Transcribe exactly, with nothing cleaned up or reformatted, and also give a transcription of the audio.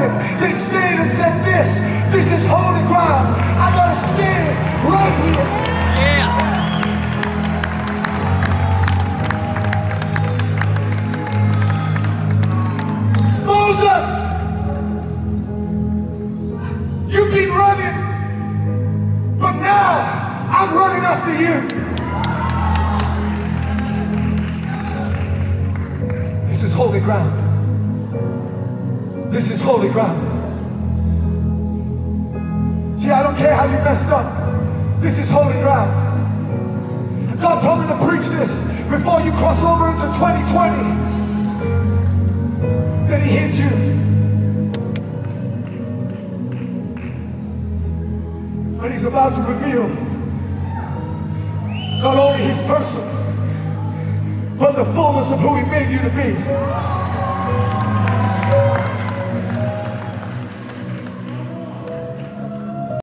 moment, they stayed and said this, this is holy ground. I gotta stand right here. Yeah. Moses, you've been running, but now I'm running after you. This is holy ground. This is holy ground. See, I don't care how you messed up. This is holy ground. And God told me to preach this before you cross over into twenty twenty. Then he hit you. And he's about to reveal not only his person, but the fullness of who he made you to be.